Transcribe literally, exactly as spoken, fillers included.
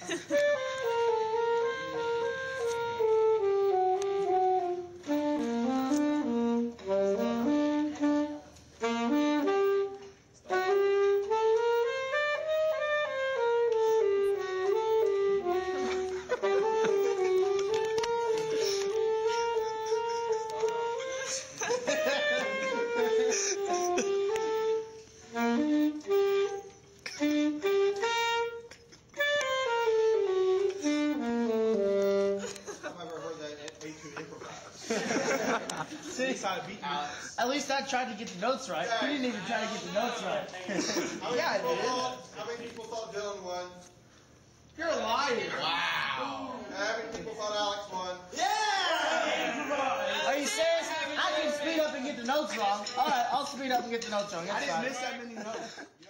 See, Alex. At least I tried to get the notes right. You didn't even try to get the notes right. Yeah, I did. Thought, how many people thought Dylan won? You're a liar. Wow. How many people thought Alex won? Yeah! Are you serious? I can speed up and get the notes wrong. All right, I'll speed up and get the notes wrong. That's I didn't fine. miss that many notes.